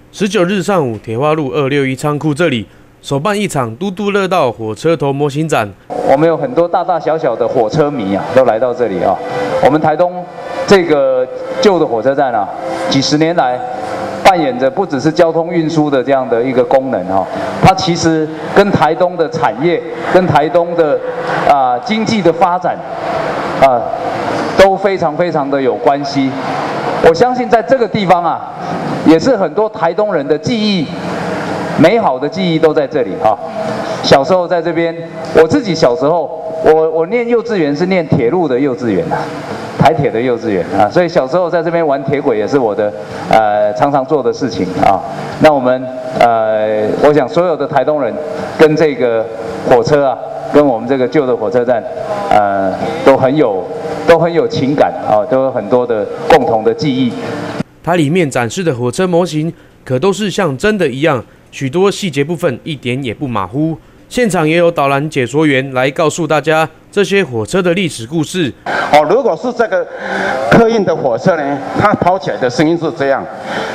19日上午，铁花路261仓库这里首办一场嘟嘟乐道火车头模型展。 我们有很多大大小小的火车迷啊，都来到这里啊。我们台东这个旧的火车站啊，几十年来扮演着不只是交通运输的这样的一个功能啊，它其实跟台东的产业、跟台东的经济的发展都非常非常的有关系。我相信在这个地方啊，也是很多台东人的记忆，美好的记忆都在这里啊。小时候在这边，我自己小时候，我念幼稚园是念铁路的幼稚园啊，台铁的幼稚园啊，所以小时候在这边玩铁轨也是我的常常做的事情啊。那我们我想所有的台东人跟这个火车啊，跟我们这个旧的火车站，都很有情感啊，都有很多的共同的记忆。 它里面展示的火车模型可都是像真的一样，许多细节部分一点也不马虎。现场也有导览解说员来告诉大家这些火车的历史故事。 如果是这个客运的火车呢，它跑起来的声音是这样。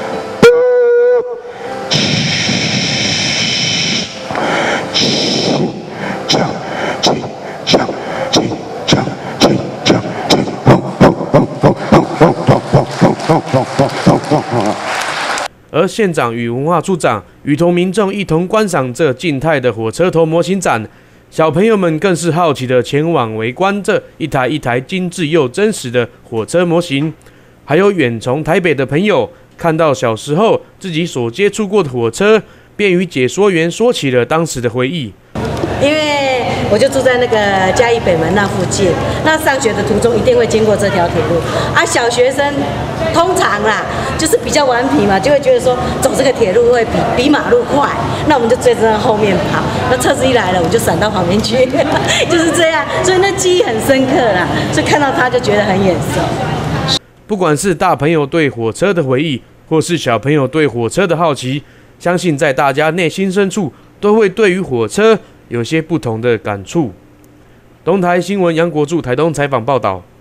而县长与文化处长与同民众一同观赏这静态的火车头模型展，小朋友们更是好奇的前往围观这一台一台精致又真实的火车模型。还有远从台北的朋友看到小时候自己所接触过的火车，便与解说员说起了当时的回忆。 因为我就住在那个嘉义北门那附近，那上学的途中一定会经过这条铁路啊。小学生通常啦，就是比较顽皮嘛，就会觉得说走这个铁路会比马路快，那我们就追着在后面跑。那车子一来了，我就闪到旁边去，就是这样。所以那记忆很深刻啦，所以看到它就觉得很眼熟。 不管是大朋友对火车的回忆，或是小朋友对火车的好奇，相信在大家内心深处都会对于火车有些不同的感触。东台新闻杨国柱台东采访报道。